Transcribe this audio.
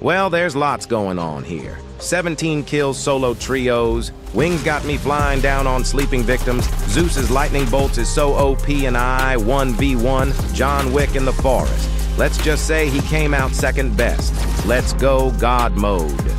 Well, there's lots going on here. 17 kills solo trios, Wings got me flying down on sleeping victims, Zeus's lightning bolts is so OP and I 1v1, John Wick in the forest. Let's just say he came out second best. Let's go God mode.